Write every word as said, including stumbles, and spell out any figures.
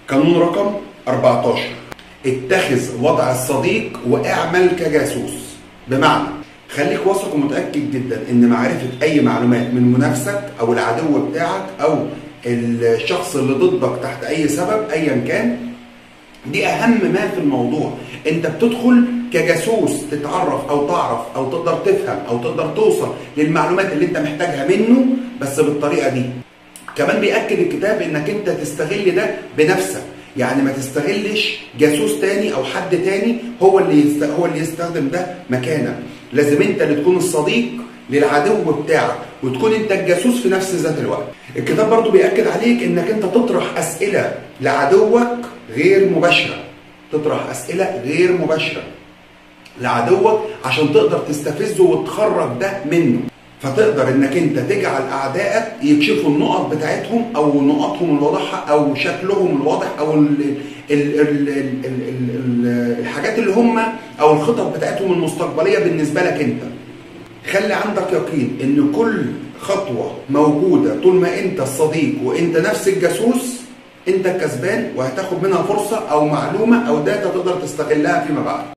قانون رقم أربعتاشر، اتخذ وضع الصديق واعمل كجاسوس. بمعنى خليك واثق ومتأكد جدا ان معرفة اي معلومات من منافسك او العدو بتاعك او الشخص اللي ضدك تحت اي سبب ايا كان، دي اهم ما في الموضوع. انت بتدخل كجاسوس تتعرف او تعرف او تقدر تفهم او تقدر توصل للمعلومات اللي انت محتاجها منه، بس بالطريقة دي. كمان بيأكد الكتاب انك انت تستغل ده بنفسك، يعني ما تستغلش جاسوس تاني او حد تاني هو اللي يست... هو اللي يستخدم ده مكانك. لازم انت اللي تكون الصديق للعدو بتاعك وتكون انت الجاسوس في نفس ذات الوقت. الكتاب برضو بيأكد عليك انك انت تطرح اسئلة لعدوك غير مباشرة، تطرح اسئلة غير مباشرة لعدوك عشان تقدر تستفزه وتخرج ده منه، فتقدر انك انت تجعل اعدائك يكشفوا النقط بتاعتهم او نقاطهم الواضحه او شكلهم الواضح او ال ال ال ال ال ال الحاجات اللي هم او الخطط بتاعتهم المستقبليه بالنسبه لك انت. خلي عندك يقين ان كل خطوه موجوده طول ما انت الصديق وانت نفس الجاسوس انت الكسبان، وهتاخد منها فرصه او معلومه او داتا تقدر تستغلها فيما بعد.